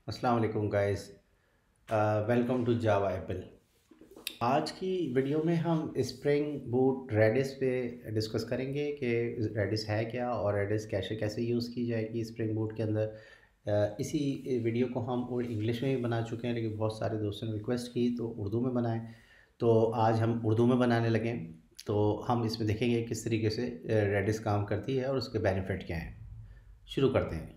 अस्सलाम वालेकुम guys. Welcome to Java apple. आज की वीडियो में हम स्प्रिंग बूट रेडिस पे डिस्कस करेंगे कि रेडिस है क्या और रेडिस कैसे कैसे यूज़ की जाएगी स्प्रिंग बूट के अंदर। इसी वीडियो को हम और इंग्लिश में भी बना चुके हैं, लेकिन बहुत सारे दोस्तों ने रिक्वेस्ट की तो उर्दू में बनाएं। तो आज हम उर्दू में बनाने लगे। तो हम इसमें देखेंगे किस तरीके से रेडिस काम करती है और उसके बेनिफिट क्या हैं। शुरू करते हैं।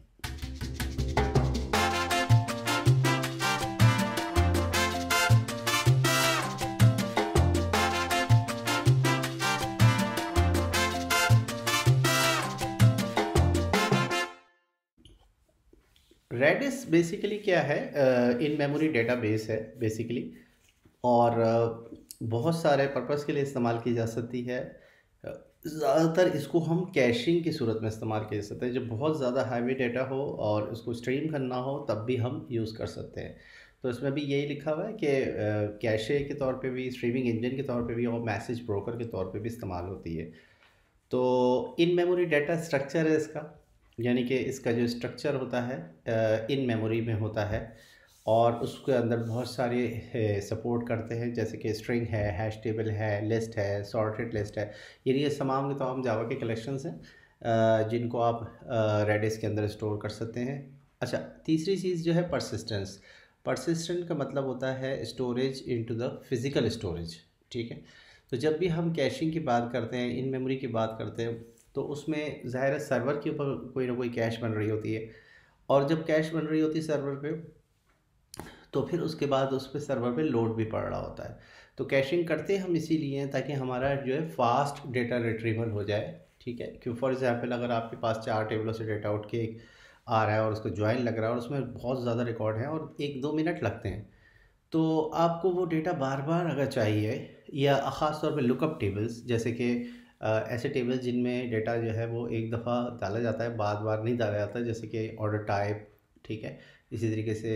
रेडिस बेसिकली क्या है? इन मेमोरी डेटाबेस है बेसिकली, और बहुत सारे पर्पस के लिए इस्तेमाल की जा सकती है। ज़्यादातर इसको हम कैशिंग की सूरत में इस्तेमाल किया जा सकता है। जब बहुत ज़्यादा हैवी डेटा हो और उसको स्ट्रीम करना हो तब भी हम यूज़ कर सकते हैं। तो इसमें भी यही लिखा हुआ है कि कैशे के तौर पे भी, स्ट्रीमिंग इंजन के तौर पे भी और मैसेज ब्रोकर के तौर पे भी इस्तेमाल होती है। तो इन मेमोरी डाटा स्ट्रक्चर है इसका, यानी कि इसका जो स्ट्रक्चर होता है इन मेमोरी में होता है और उसके अंदर बहुत सारे सपोर्ट करते हैं, जैसे कि स्ट्रिंग है, हैश टेबल है, लिस्ट है, सॉर्टेड लिस्ट है। ये तमाम के तमाम जावा के कलेक्शंस हैं जिनको आप रेडिस के अंदर स्टोर कर सकते हैं। अच्छा, तीसरी चीज़ जो है परसिस्टेंस। परसिस्टेंट का मतलब होता है storage into the physical storage. ठीक है। तो जब भी हम कैशिंग की बात करते हैं, इन मेमोरी की बात करते हैं, तो उसमें ज़ाहिर है सर्वर के ऊपर कोई ना कोई कैश बन रही होती है, और जब कैश बन रही होती है सर्वर पे, तो फिर उसके बाद उस पर सर्वर पे लोड भी पड़ रहा होता है। तो कैशिंग करते हम इसीलिए हैं ताकि हमारा जो है फास्ट डेटा रिट्रीवल हो जाए। ठीक है। क्यों, फॉर एग्जांपल अगर आपके पास 4 टेबलों से डेटा उठ के आ रहा है और उसको ज्वाइन लग रहा है और उसमें बहुत ज़्यादा रिकॉर्ड है और 1-2 मिनट लगते हैं, तो आपको वो डेटा बार बार अगर चाहिए, या ख़ास तौर पे लुकअप टेबल्स, जैसे कि ऐसे टेबल्स जिनमें डेटा जो है वो एक दफ़ा डाला जाता है, बार बार नहीं डाला जाता, जैसे कि ऑर्डर टाइप। ठीक है। इसी तरीके से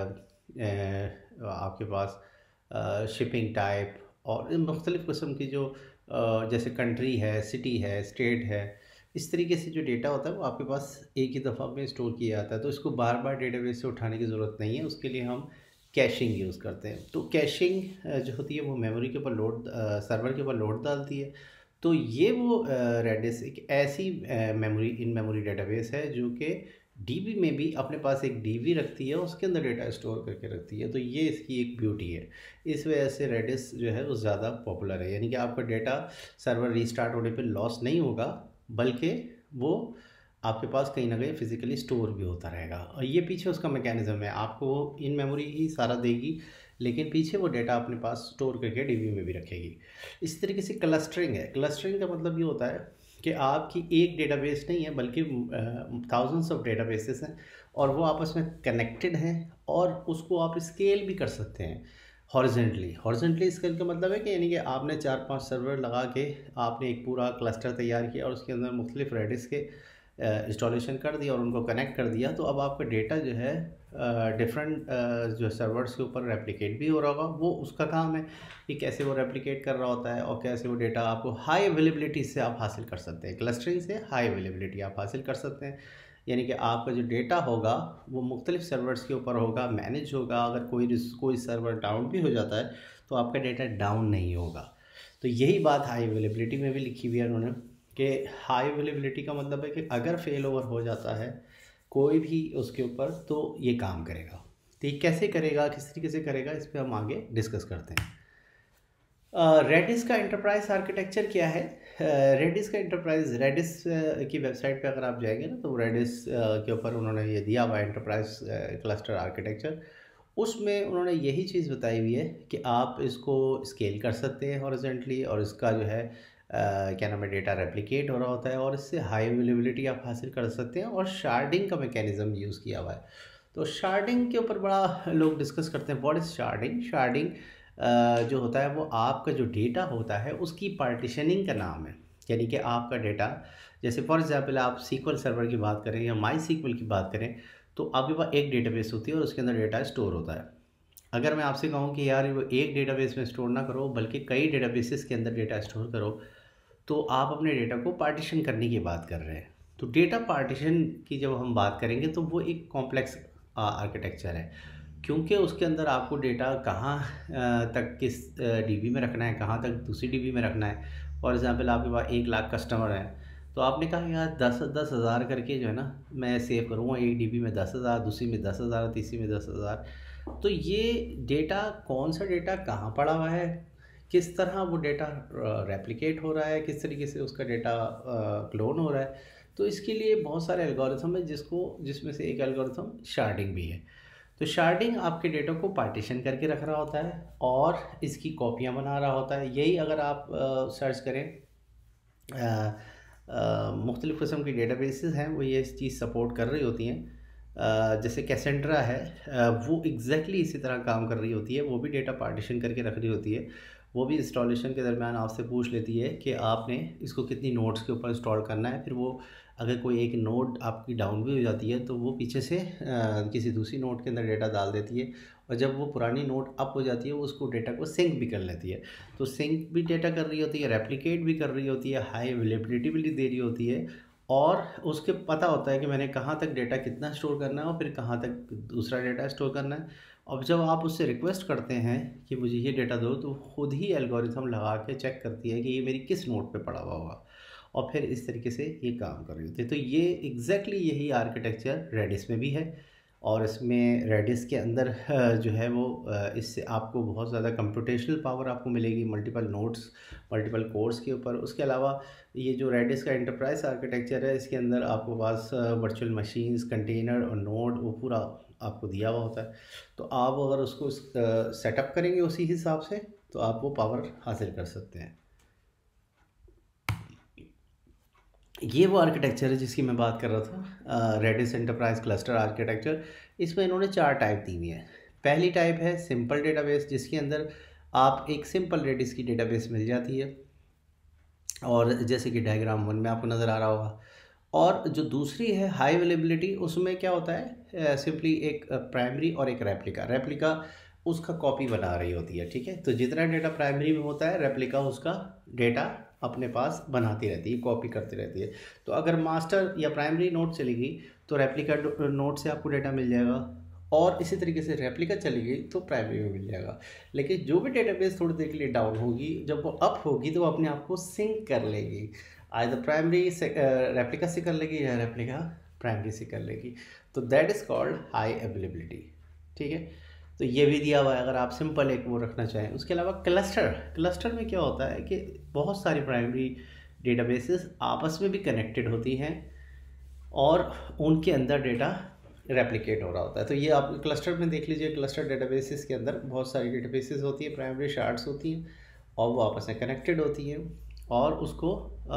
आपके पास शिपिंग टाइप और मुख्तलिफ़ किस्म की जो जैसे कंट्री है, सिटी है, स्टेट है, इस तरीके से जो डेटा होता है वो आपके पास एक ही दफ़ा में स्टोर किया जाता है। तो इसको बार बार डेटाबेस से उठाने की ज़रूरत नहीं है, उसके लिए हम कैशिंग यूज़ करते हैं। तो कैशिंग जो होती है वो मेमोरी के ऊपर लोड, सर्वर के ऊपर लोड डालती है। तो ये वो रेडिस एक ऐसी मेमोरी, इन मेमोरी डेटाबेस है जो कि डीबी में भी अपने पास एक डीबी रखती है, उसके अंदर डेटा स्टोर करके रखती है। तो ये इसकी एक ब्यूटी है। इस वजह से रेडिस जो है वो ज़्यादा पॉपुलर है, यानी कि आपका डेटा सर्वर रीस्टार्ट होने पे लॉस नहीं होगा, बल्कि वो आपके पास कहीं ना कहीं फिज़िकली स्टोर भी होता रहेगा। और ये पीछे उसका मैकेनिज़्म है, आपको वो इन मेमोरी ही सारा देगी, लेकिन पीछे वो डेटा अपने पास स्टोर करके डीबी में भी रखेगी। इस तरीके से क्लस्टरिंग है। क्लस्टरिंग का मतलब ये होता है कि आपकी एक डेटाबेस नहीं है, बल्कि थाउजेंड्स ऑफ डेटाबेसेस हैं और वो आपस में कनेक्टेड हैं, और उसको आप स्केल भी कर सकते हैं हॉरिजेंटली। हॉरिजेंटली स्केल का मतलब है कि यानी कि आपने 4-5 सर्वर लगा के आपने एक पूरा क्लस्टर तैयार किया और उसके अंदर मुख्तलिफ रेडिस के इंस्टॉलेशन कर दिया और उनको कनेक्ट कर दिया। तो अब आपका डेटा जो है डिफरेंट जो सर्वर्स के ऊपर रेप्लिकेट भी हो रहा होगा। वो उसका काम है कि कैसे वो रेप्लिकेट कर रहा होता है और कैसे वो डेटा आपको हाई अवेलेबिलिटी से आप हासिल कर सकते हैं। क्लस्टरिंग से हाई अवेलेबिलिटी आप हासिल कर सकते हैं, यानी कि आपका जो डेटा होगा वो मुख्तलिफ सर्वर्स के ऊपर होगा, मैनेज होगा। अगर कोई सर्वर डाउन भी हो जाता है तो आपका डेटा डाउन नहीं होगा। तो यही बात हाई अवेलेबिलिटी में भी लिखी हुई है उन्होंने, कि हाई अवेलेबिलिटी का मतलब है कि अगर फेल ओवर हो जाता है कोई भी उसके ऊपर, तो ये काम करेगा। तो ये कैसे करेगा, किस तरीके से करेगा, इस पर हम आगे डिस्कस करते हैं। रेडिस का एंटरप्राइज आर्किटेक्चर क्या है? रेडिस का एंटरप्राइज, रेडिस की वेबसाइट पे अगर आप जाएंगे ना, तो रेडिस के ऊपर उन्होंने ये दिया हुआ एंटरप्राइज क्लस्टर आर्किटेक्चर। उसमें उन्होंने यही चीज़ बताई हुई है कि आप इसको स्केल कर सकते हैं हॉरिजॉन्टली, और इसका जो है क्या नाम है, डेटा रेप्लिकेट हो रहा होता है और इससे हाई अवेलेबिलिटी आप हासिल कर सकते हैं। और शार्डिंग का मैकेनिज़्म यूज़ किया हुआ है। तो शार्डिंग के ऊपर बड़ा लोग डिस्कस करते हैं। What is sharding? शार्डिंग जो होता है वो आपका जो डेटा होता है उसकी पार्टीशनिंग का नाम है। यानी कि आपका डेटा, जैसे फॉर एग्जांपल आप सीक्वल सर्वर की बात करें या माई सीक्वल की बात करें, तो आपके पास एक डेटाबेस होती है और उसके अंदर डेटा स्टोर होता है। अगर मैं आपसे कहूँ कि यार वो एक डेटाबेस में स्टोर ना करो बल्कि कई डेटाबेसेस के अंदर डेटा स्टोर करो, तो आप अपने डेटा को पार्टीशन करने की बात कर रहे हैं। तो डेटा पार्टीशन की जब हम बात करेंगे तो वो एक कॉम्प्लेक्स आर्किटेक्चर है, क्योंकि उसके अंदर आपको डेटा कहाँ तक किस डीबी में रखना है, कहाँ तक दूसरी डीबी में रखना है। फॉर एग्ज़ाम्पल आपके पास 1 लाख कस्टमर हैं, तो आपने कहा यार 10,000 करके जो है ना मैं सेव करूँगा, एक डीबी में 10,000, दूसरी में 10,000, तीसरी में 10,000। तो ये डेटा, कौन सा डेटा कहाँ पड़ा हुआ है, किस तरह वो डेटा रेप्लिकेट हो रहा है, किस तरीके से उसका डेटा क्लोन हो रहा है। तो इसके लिए बहुत सारे एल्गोरिथम है, जिसमें से एक एल्गोरिथम शार्डिंग भी है। तो शार्डिंग आपके डेटा को पार्टीशन करके रख रहा होता है और इसकी कॉपियाँ बना रहा होता है। यही अगर आप सर्च करें, मुख्तलिफ़ किस्म की डेटाबेसेस हैं, वो ये चीज़ सपोर्ट कर रही होती हैं। जैसे कैसेंड्रा है, वो एग्जैक्टली इसी तरह काम कर रही होती है, वो भी डेटा पार्टीशन करके रख रही होती है। वो भी इंस्टॉलेशन के दरमियान आपसे पूछ लेती है कि आपने इसको कितनी नोड्स के ऊपर इंस्टॉल करना है। फिर वो अगर कोई एक नोड आपकी डाउन भी हो जाती है तो वो पीछे से किसी दूसरी नोड के अंदर डेटा डाल देती है, और जब वो पुरानी नोड अप हो जाती है वो उसको डेटा को सिंक भी कर लेती है। तो सिंक भी डेटा कर रही होती है, रेप्लिकेट भी कर रही होती है, हाई अवेलेबिलिटी भी दे रही होती है, और उसके पता होता है कि मैंने कहाँ तक डेटा कितना स्टोर करना है और फिर कहाँ तक दूसरा डेटा स्टोर करना है। अब जब आप उससे रिक्वेस्ट करते हैं कि मुझे ये डेटा दो, तो खुद ही एल्गोरिथम लगा के चेक करती है कि ये मेरी किस नोड पे पड़ा हुआ होगा, और फिर इस तरीके से ये काम कर रही होती है। तो ये एग्जैक्टली यही आर्किटेक्चर रेडिस में भी है, और इसमें रेडिस के अंदर जो है वो इससे आपको बहुत ज़्यादा कंप्यूटेशनल पावर आपको मिलेगी, मल्टीपल नोड्स, मल्टीपल कोर्स के ऊपर। उसके अलावा ये जो रेडिस का एंटरप्राइज आर्किटेक्चर है, इसके अंदर आपको पास वर्चुअल मशीन्स, कंटेनर और नोड वो पूरा आपको दिया हुआ होता है। तो आप अगर उसको सेटअप करेंगे उसी हिसाब से, तो आप वो पावर हासिल कर सकते हैं। ये वो आर्किटेक्चर है जिसकी मैं बात कर रहा था, रेडिस एंटरप्राइज क्लस्टर आर्किटेक्चर। इसमें इन्होंने 4 टाइप दी हुई हैं। पहली टाइप है सिंपल डेटाबेस, जिसके अंदर आप एक सिंपल रेडिस की डेटाबेस मिल जाती है, और जैसे कि डायग्राम 1 में आपको नज़र आ रहा होगा। और जो दूसरी है हाई अवेलेबिलिटी, उसमें क्या होता है, सिंपली एक प्राइमरी और एक रेप्लिका। रेप्लिका उसका कॉपी बना रही होती है, ठीक है। तो जितना डेटा प्राइमरी में होता है, रेप्लिका उसका डेटा अपने पास बनाती रहती है, कॉपी करती रहती है। तो अगर मास्टर या प्राइमरी नोट चलेगी तो रेप्लिका नोट से आपको डेटा मिल जाएगा, और इसी तरीके से रेप्लिका चली गई तो प्राइमरी में मिल जाएगा। लेकिन जो भी डेटाबेस थोड़ी देर के लिए डाउन होगी, जब वो अप होगी तो वो अपने आप को सिंक कर लेगी, आइदर प्राइमरी से रेप्लिका से कर लेगी या रेप्लिका प्राइमरी से कर लेगी। तो that is called high availability, ठीक है। तो ये भी दिया हुआ है अगर आप सिंपल एक वो रखना चाहें। उसके अलावा क्लस्टर, क्लस्टर में क्या होता है कि बहुत सारी प्राइमरी डेटाबेसेस आपस में भी कनेक्टेड होती हैं, और उनके अंदर डेटा रेप्लिकेट हो रहा होता है। तो ये आप क्लस्टर में देख लीजिए, क्लस्टर डेटाबेसेस के अंदर बहुत सारी डेटाबेसेस होती है, प्राइमरी शार्ड्स होती हैं, और वो आपस में कनेक्टेड होती हैं, और उसको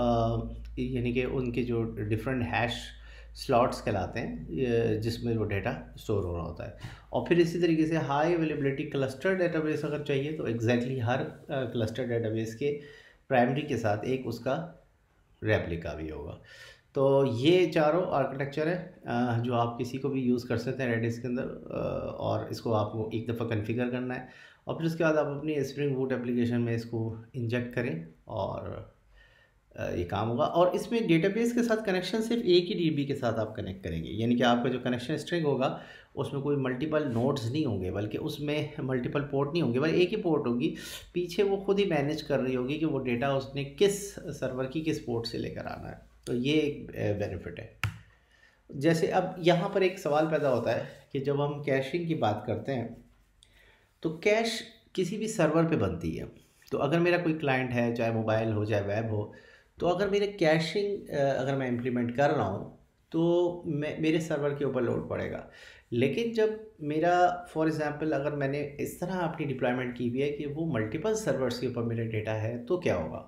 यानी कि उनके जो डिफरेंट हैश स्लॉट्स कहलाते हैं, जिसमें वो डेटा स्टोर हो रहा होता है। और फिर इसी तरीके से हाई अवेलेबिलिटी क्लस्टर डेटाबेस अगर चाहिए, तो एग्जैक्टली हर क्लस्टर डेटाबेस के प्राइमरी के साथ एक उसका रेप्लिका भी होगा। तो ये चारों आर्किटेक्चर है जो आप किसी को भी यूज़ कर सकते हैं रेडिस के अंदर, और इसको आपको एक दफ़ा कॉन्फ़िगर करना है, और फिर उसके बाद आप अपनी स्प्रिंग बूट एप्लीकेशन में इसको इंजेक्ट करें, और ये काम होगा। और इसमें डेटाबेस के साथ कनेक्शन सिर्फ एक ही डीबी के साथ आप कनेक्ट करेंगे, यानी कि आपका जो कनेक्शन स्ट्रिंग होगा उसमें कोई मल्टीपल नोड्स नहीं होंगे, बल्कि उसमें मल्टीपल पोर्ट नहीं होंगे, बल्कि एक ही पोर्ट होगी। पीछे वो खुद ही मैनेज कर रही होगी कि वो डेटा उसने किस सर्वर की किस पोर्ट से लेकर आना है। तो ये एक बेनिफिट है। जैसे अब यहाँ पर एक सवाल पैदा होता है कि जब हम कैशिंग की बात करते हैं, तो कैश किसी भी सर्वर पे बनती है। तो अगर मेरा कोई क्लाइंट है, चाहे मोबाइल हो चाहे वेब हो, तो अगर मेरे कैशिंग अगर मैं इम्प्लीमेंट कर रहा हूँ, तो मैं मेरे सर्वर के ऊपर लोड पड़ेगा। लेकिन जब मेरा फॉर एग्ज़ाम्पल अगर मैंने इस तरह अपनी डिप्लॉयमेंट की हुई है कि वो मल्टीपल सर्वर्स के ऊपर मेरा डेटा है, तो क्या होगा?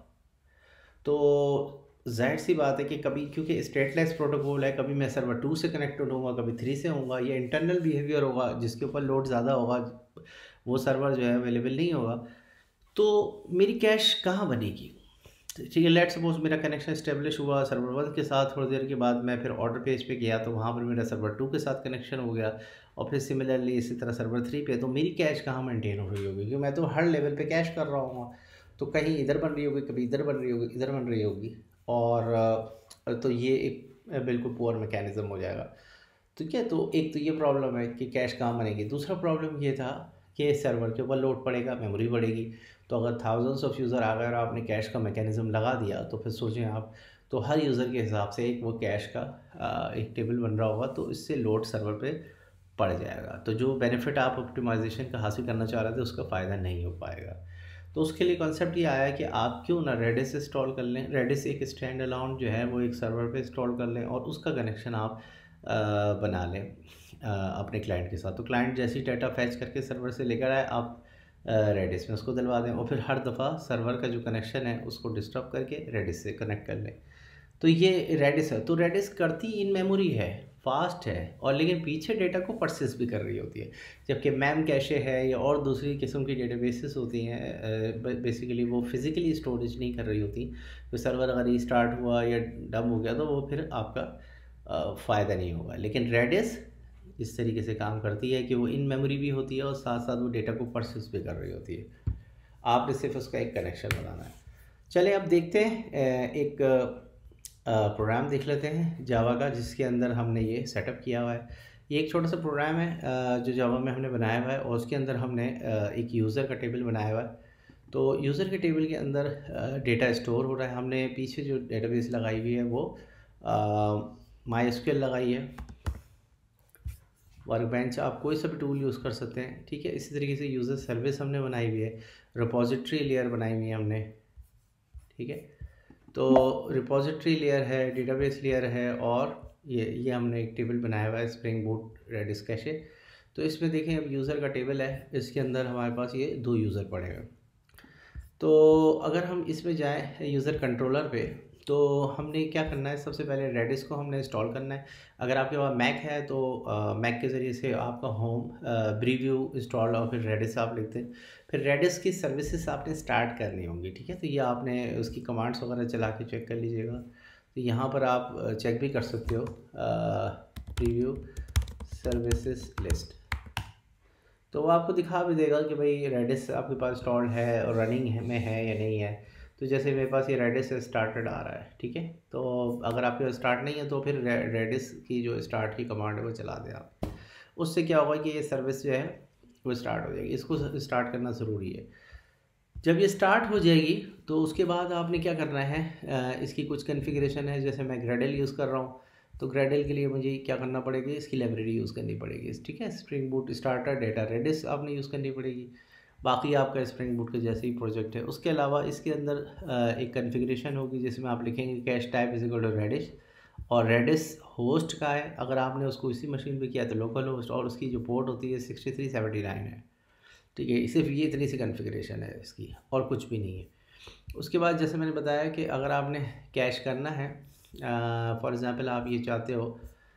तो ज़ाहिर सी बात है कि कभी, क्योंकि स्टेटलेस प्रोटोकॉल है, कभी मैं सर्वर 2 से कनेक्टेड होऊंगा, कभी 3 से होऊंगा। ये इंटरनल बिहेवियर होगा, जिसके ऊपर लोड ज़्यादा होगा वो सर्वर जो है अवेलेबल नहीं होगा। तो मेरी कैश कहाँ बनेगी? ठीक है, लेट्स सपोज मेरा कनेक्शन इस्टेब्लिश हुआ सर्वर 1 के साथ, थोड़ी देर के बाद मैं फिर ऑर्डर पेज पे गया, तो वहाँ पर मेरा सर्वर 2 के साथ कनेक्शन हो गया, और फिर सिमिलरली इसी तरह सर्वर 3 पे। तो मेरी कैश कहाँ मेंटेन हो रही होगी? क्योंकि मैं तो हर लेवल पे कैश कर रहा हूँ, तो कहीं इधर बन रही होगी, कभी इधर बन रही होगी, इधर बन रही होगी, और तो ये एक बिल्कुल पुअर मैकेनिज़्म हो जाएगा। ठीक है। तो एक तो ये प्रॉब्लम है कि कैश कहाँ बनेगी। दूसरा प्रॉब्लम ये था कि सर्वर के ऊपर लोड पड़ेगा, मेमोरी बढ़ेगी। तो अगर थाउजेंड्स ऑफ यूज़र आ गए और आपने कैश का मैकेनिज़्म लगा दिया तो फिर सोचें आप, तो हर यूज़र के हिसाब से एक वो कैश का एक टेबल बन रहा होगा, तो इससे लोड सर्वर पे पड़ जाएगा। तो जो बेनिफिट आप ऑप्टिमाइजेशन का हासिल करना चाह रहे थे उसका फ़ायदा नहीं हो पाएगा। तो उसके लिए कॉन्सेप्ट ये आया कि आप क्यों ना रेडिस इंस्टॉल कर लें। रेडिस एक स्टैंड अलोन जो है वो एक सर्वर पे इंस्टॉल कर लें और उसका कनेक्शन आप बना लें अपने क्लाइंट के साथ। तो क्लाइंट जैसी डाटा फैच करके सर्वर से लेकर आए, आप रेडिस में उसको दिलवा दें और फिर हर दफ़ा सर्वर का जो कनेक्शन है उसको डिस्टर्ब करके रेडिस से कनेक्ट कर लें। तो ये रेडिस है। तो रेडिस करती इन मेमोरी है, फास्ट है, और लेकिन पीछे डेटा को परसिस्ट भी कर रही होती है। जबकि मैम कैशे है या और दूसरी किस्म की डेटाबेसेस होती हैं, बेसिकली वो फिज़िकली स्टोरेज नहीं कर रही होती। तो सर्वर अगर रीस्टार्ट हुआ या डम हो गया तो वो फिर आपका फ़ायदा नहीं होगा। लेकिन रेडिस इस तरीके से काम करती है कि वो इन मेमोरी भी होती है और साथ साथ वो डेटा को परसिस्ट भी कर रही होती है। आपने सिर्फ उसका एक कनेक्शन बनाना है। चलें अब देखते हैं एक प्रोग्राम देख लेते हैं जावा का, जिसके अंदर हमने ये सेटअप किया हुआ है। ये एक छोटा सा प्रोग्राम है जो जावा में हमने बनाया हुआ है, और उसके अंदर हमने एक यूज़र का टेबल बनाया हुआ है। तो यूज़र के टेबल के अंदर डेटा स्टोर हो रहा है। हमने पीछे जो डेटाबेस लगाई हुई है वो MySQL लगाई है। वर्कबेंच आप कोई सा भी टूल यूज़ कर सकते हैं, ठीक है। इसी तरीके से यूज़र सर्विस हमने बनाई हुई है, रिपॉजिटरी लेयर बनाई हुई है हमने, ठीक है। तो रिपॉजिटरी लेयर है, डेटाबेस लेयर है, और ये हमने एक टेबल बनाया हुआ है स्प्रिंग बूट रेडिस कैशे। तो इसमें देखें अब यूज़र का टेबल है, इसके अंदर हमारे पास ये 2 यूज़र पड़े हैं। तो अगर हम इसमें जाएँ यूज़र कंट्रोलर पे, तो हमने क्या करना है, सबसे पहले रेडिस को हमने इंस्टॉल करना है। अगर आपके पास मैक है तो मैक के ज़रिए से आपका होम प्रीव्यू इंस्टॉल और फिर रेडिस आप लिखते हैं। फिर रेडिस की सर्विसेज आपने स्टार्ट करनी होंगी, ठीक है। तो ये आपने उसकी कमांड्स वगैरह चला के चेक कर लीजिएगा। तो यहाँ पर आप चेक भी कर सकते हो प्रीव्यू सर्विसेज लिस्ट। तो वो आपको दिखा भी देगा कि भाई रेडिस आपके पास इंस्टॉल्ड है और रनिंग है में है या नहीं है। तो जैसे मेरे पास ये रेडिस स्टार्टेड आ रहा है, ठीक है। तो अगर आपके पास स्टार्ट नहीं है तो फिर रेडिस की जो स्टार्ट की कमांड है वो चला दें आप। उससे क्या होगा कि ये सर्विस जो है वो स्टार्ट हो जाएगी। इसको स्टार्ट करना ज़रूरी है। जब ये स्टार्ट हो जाएगी तो उसके बाद आपने क्या करना है, इसकी कुछ कॉन्फ़िगरेशन है। जैसे मैं ग्रेडल यूज़ कर रहा हूँ, तो ग्रेडल के लिए मुझे क्या करना पड़ेगी, इसकी लाइब्रेरी यूज़ करनी पड़ेगी, ठीक है। Spring Boot starter data Redis आपने यूज़ करनी पड़ेगी। बाकी आपका स्प्रिंग बूट का जैसे ही प्रोजेक्ट है। उसके अलावा इसके अंदर एक कॉन्फ़िगरेशन होगी जिसमें आप लिखेंगे cache type is equal to Redis, और रेडिस होस्ट का है। अगर आपने उसको इसी मशीन पे किया तो लोकल होस्ट, और उसकी जो पोर्ट होती है 6379 है, ठीक है। सिर्फ ये इतनी सी कॉन्फ़िगरेशन है इसकी, और कुछ भी नहीं है। उसके बाद जैसे मैंने बताया कि अगर आपने कैश करना है, फॉर एग्ज़ाम्पल आप ये चाहते हो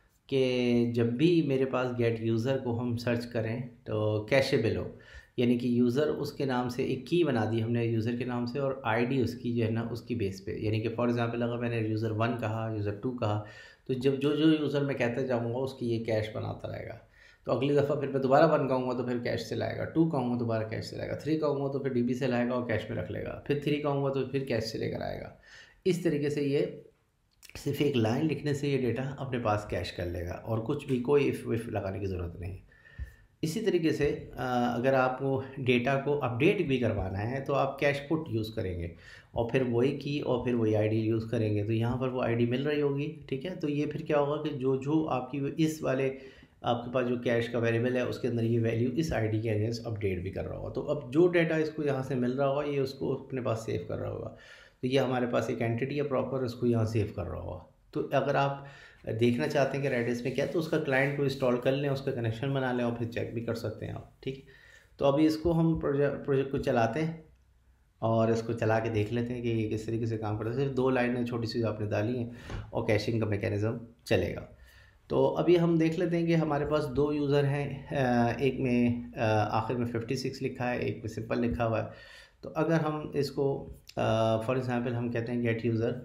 कि जब भी मेरे पास गेट यूज़र को हम सर्च करें तो कैशेबल हो, यानी कि यूज़र उसके नाम से एक की बना दी हमने यूज़र के नाम से, और आईडी उसकी जो है ना उसकी बेस पे। यानी कि फॉर एग्ज़ाम्पल अगर मैंने यूज़र 1 कहा, यूज़र 2 कहा, तो जब जो जो यूज़र मैं कहता जाऊँगा उसकी ये कैश बनाता रहेगा। तो अगली दफ़ा फिर मैं दोबारा 1 कहूँगा तो फिर कैश से लाएगा, 2 कहूँगा दोबारा कैश से लाएगा, 3 कहूँगा तो फिर डीबी से लाएगा और कैश में रख लेगा, फिर 3 कहूँगा तो फिर कैश से लेकर आएगा। इस तरीके से ये सिर्फ एक लाइन लिखने से ये डेटा अपने पास कैश कर लेगा, और कुछ भी कोई इफ़ विफ लगाने की ज़रूरत नहीं। इसी तरीके से अगर आपको डेटा को अपडेट भी करवाना है तो आप कैश पुट यूज़ करेंगे, और फिर वही की और फिर वही आईडी यूज़ करेंगे। तो यहाँ पर वो आईडी मिल रही होगी, ठीक है। तो ये फिर क्या होगा कि जो जो आपकी इस वाले आपके पास जो कैश का वेरिएबल है उसके अंदर ये वैल्यू इस आईडी के अगेंस्ट अपडेट भी कर रहा होगा। तो अब जो डेटा इसको यहाँ से मिल रहा होगा ये उसको अपने पास सेव कर रहा होगा। तो ये हमारे पास एक एंटिटी है प्रॉपर, उसको यहाँ सेव कर रहा होगा। तो अगर आप देखना चाहते हैं कि रेडिस में क्या है तो उसका क्लाइंट को इंस्टॉल कर लें, उसका कनेक्शन बना लें और फिर चेक भी कर सकते हैं आप, ठीक है। तो अभी इसको हम प्रोजेक्ट को चलाते हैं और इसको चला के देख लेते हैं कि ये किस तरीके से काम करता है। सिर्फ 2 लाइनें छोटी सी आपने डाली हैं और कैशिंग का मैकेनिज़्म चलेगा। तो अभी हम देख लेते हैं कि हमारे पास 2 यूज़र हैं, एक में आखिर में 56 लिखा है, एक में सिंपल लिखा हुआ है। तो अगर हम इसको फॉर एग्ज़ाम्पल हम कहते हैं गेट यूज़र,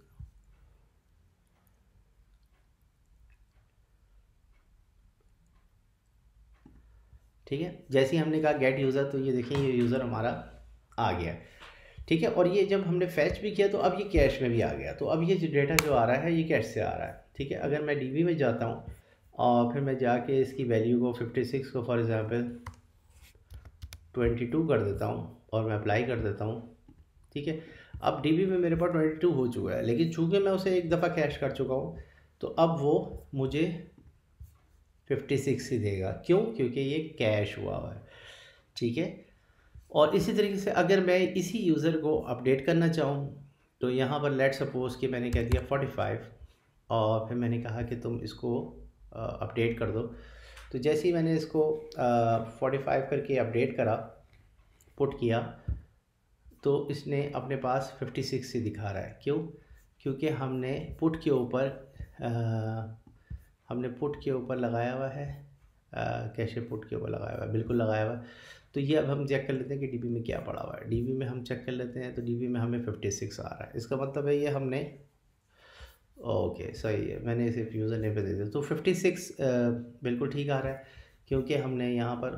ठीक है। जैसे ही हमने कहा गेट यूज़र तो ये देखिए ये यूज़र हमारा आ गया, ठीक है। और ये जब हमने फैच भी किया तो अब ये कैश में भी आ गया। तो अब ये जो डेटा जो आ रहा है ये कैश से आ रहा है, ठीक है। अगर मैं डीबी में जाता हूँ और फिर मैं जाके इसकी वैल्यू को 56 को फॉर एग्ज़ाम्पल 22 कर देता हूँ और मैं अप्लाई कर देता हूँ। ठीक है, अब डीबी में मेरे पास 22 हो चुका है, लेकिन चूंकि मैं उसे एक दफ़ा कैश कर चुका हूँ तो अब वो मुझे 56 ही देगा। क्यों? क्योंकि ये कैश हुआ है। ठीक है, और इसी तरीके से अगर मैं इसी यूज़र को अपडेट करना चाहूँ तो यहाँ पर लेट सपोज़ कि मैंने कह दिया 45 और फिर मैंने कहा कि तुम इसको अपडेट कर दो। तो जैसे ही मैंने इसको 45 करके अपडेट करा, पुट किया, तो इसने अपने पास 56 ही दिखा रहा है। क्यों? क्योंकि हमने पुट के ऊपर लगाया हुआ है, कैशे पुट के ऊपर लगाया हुआ है, बिल्कुल लगाया हुआ है। तो ये अब हम चेक कर लेते हैं कि डीबी में क्या पड़ा हुआ है। डीबी में हम चेक कर लेते हैं तो डीबी में हमें 56 आ रहा है। इसका मतलब है ये हमने, ओके सही है, मैंने इसे यूज़र नेम पे दे दिया तो 56 बिल्कुल ठीक आ रहा है, क्योंकि हमने यहाँ पर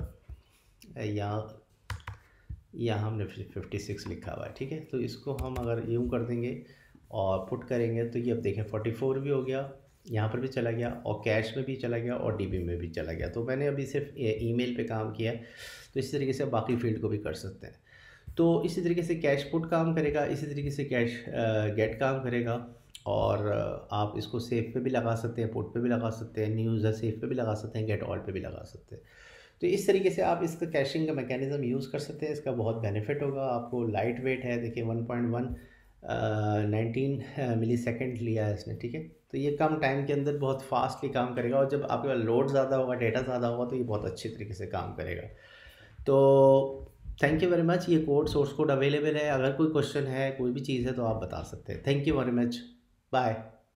यहाँ हमने 56 लिखा हुआ है। ठीक है, तो इसको हम अगर यूँ कर देंगे और पुट करेंगे तो ये अब देखें 44 भी हो गया, यहाँ पर भी चला गया और कैश में भी चला गया और डीबी में भी चला गया। तो मैंने अभी सिर्फ ईमेल पे काम किया है, तो इसी तरीके से बाकी फील्ड को भी कर सकते हैं। तो इसी तरीके से कैश पुट काम करेगा, इसी तरीके से कैश गेट काम करेगा। और आप इसको सेव पे भी लगा सकते हैं, पुट पे भी लगा सकते हैं, न्यू यूज़र सेव पे भी लगा सकते हैं, गेट ऑल पे भी लगा सकते हैं। तो इस तरीके से आप इसका कैशिंग का मैकेनिज़्म यूज़ कर सकते हैं। इसका बहुत बेनिफिट होगा आपको। लाइट वेट है, देखिए 19 मिली सेकेंड लिया है इसने। ठीक है, तो ये कम टाइम के अंदर बहुत फास्टली काम करेगा और जब आपके पास लोड ज़्यादा होगा, डेटा ज़्यादा होगा, तो ये बहुत अच्छी तरीके से काम करेगा। तो थैंक यू वेरी मच। ये कोड, सोर्स कोड अवेलेबल है। अगर कोई क्वेश्चन है, कोई भी चीज़ है तो आप बता सकते हैं। Thank you very much. Bye.